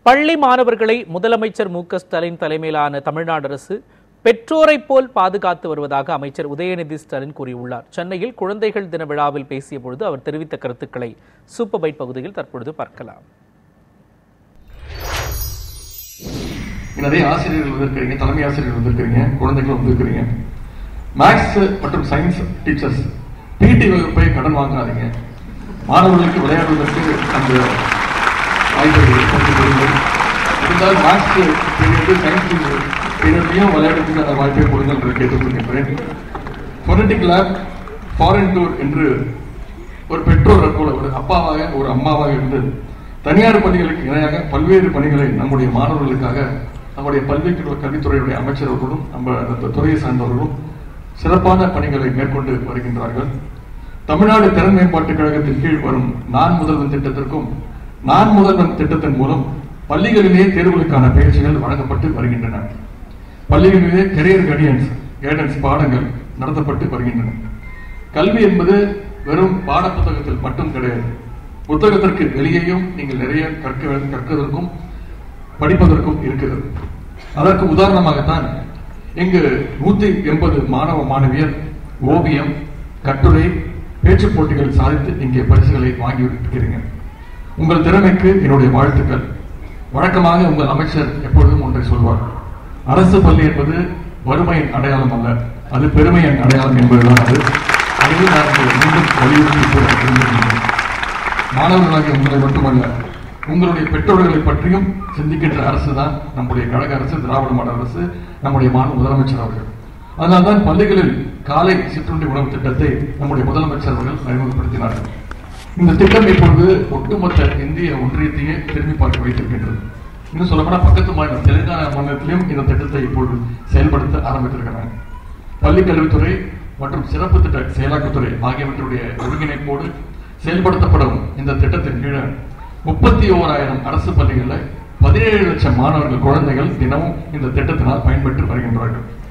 பள்ளி மாணவர்களை முதலமைச்சர் மு.க.ஸ்டாலின் தலைமையிலான தமிழ்நாடு அரசு பெற்றோரை போல் பாதுகாத்து வருவதாக அமைச்சர் உதயந ஸ்டாலின் கூறியுள்ளார். சென்னையில் குழந்தைகள் தின விழாவில் பேசிய பொழுது அவர் தெரிவித்த கருத்துக்களை சூப்பர் பைட் பகுதியில் தற்பொழுது பார்க்கலாம். நிறைய ஆசிரியர்கள் வந்திருக்கிறீங்க, தலைமை ஆசிரியர்கள் வந்திருக்கிறீங்க, குழந்தைகள் வந்திருக்கிறீங்க. மேக்ஸ் மற்றும் சயின்ஸ் டீச்சர்ஸ் பிடி வகுப்பை கடன் வாங்காதீங்க. மாணவர்களுக்கு விளையாடுவதற்கு அந்த வாய்ப்புகள் இருந்தால் மேக்ஸ் பீரியட் சயின்ஸ் பீரியட்லையும் விளையாடுறதுக்கு அந்த வாய்ப்பை கொடுங்கள் என்று கேட்டுக்கொள்கின்றேன். ஃபோனடிக் லேப், ஃபாரின் டூர் என்று ஒரு பெற்றோரை போல ஒரு அப்பாவாக ஒரு அம்மாவாக இருந்து தனியார் பணிகளுக்கு இணையாக பல்வேறு பணிகளை நம்முடைய மாணவர்களுக்காக நம்முடைய பல்வேறு கல்வித்துறையுடைய அமைச்சர்களும் நம்ம துறையை சார்ந்தவர்களும் சிறப்பான பணிகளை மேற்கொண்டு வருகின்றார்கள். தமிழ்நாடு திறன் மேம்பாட்டுக் கழகத்தின் கீழ் வரும் நான் முதல்வன் திட்டத்திற்கும் நான் முதல்வன் திட்டத்தின் மூலம் பள்ளிகளிலே தேர்வுகளுக்கான பயிற்சிகள் வழங்கப்பட்டு வருகின்றன. பள்ளிகளிலே கெரியர் கைடன்ஸ் பாடங்கள் நடத்தப்பட்டு வருகின்றன. கல்வி என்பது வெறும் பாட புத்தகத்தில் மட்டும் கிடையாது. புத்தகத்திற்கு வெளியேயும் நீங்கள் நிறைய கற்கதற்கும் படிப்பதற்கும் இருக்கிறது. அதற்கு உதாரணமாகத்தான் இங்கு 180 மாணவ மாணவியர் ஓவியம், கட்டுரை, பேச்சு போட்டிகள் சாதித்து இங்கே பரிசுகளை வாங்கியிருக்கிறீங்க. உங்கள் திறமைக்கு என்னுடைய வாழ்த்துக்கள். வழக்கமாக உங்கள் அமைச்சர் எப்பொழுதும் ஒன்றை சொல்வார், அரசு பள்ளி என்பது வறுமையின் அடையாளம் அல்ல, அது பெருமையின் அடையாளம் என்பதுதான். அதுவே நான் மீண்டும் வலியுறுத்தி கூட விரும்புகின்றேன். மாணவர்களாகிய உங்களை மட்டுமல்ல, உங்களுடைய பெற்றோர்களை பற்றியும் சிந்திக்கின்ற அரசு தான் நம்முடைய கழக அரசு, திராவிட மாடல் அரசு, நம்முடைய மாநில முதலமைச்சர் அவர்கள். அதனால்தான் பள்ளிகளில் காலை சிற்றுண்டி உணவு திட்டத்தை நம்முடைய முதலமைச்சர் அவர்கள் அறிமுகப்படுத்தினார்கள். இந்த திட்டம் இப்பொழுது ஒட்டுமொத்த இந்திய ஒன்றியத்தையே திரும்பி பார்க்க வைத்திருக்கின்றது. இன்னும் சொல்லப்போனால் பக்கத்து மாநிலம் தெலுங்கானா மாநிலத்திலும் இந்த திட்டத்தை இப்பொழுது செயல்படுத்த ஆரம்பித்திருக்கிறாங்க. பள்ளிக் கல்வித்துறை மற்றும் சிறப்பு திட்ட செயலாக்கத்துறை ஆகியவற்றுடைய ஒருங்கிணைப்போடு செயல்படுத்தப்படும் இந்த திட்டத்தின் கீழே 31,000 அரசு பள்ளிகளில் 17 லட்சம் மாணவர்கள் குழந்தைகள் தினமும் இந்த திட்டத்தினால் பயன்பெற்று வருகின்றார்கள்.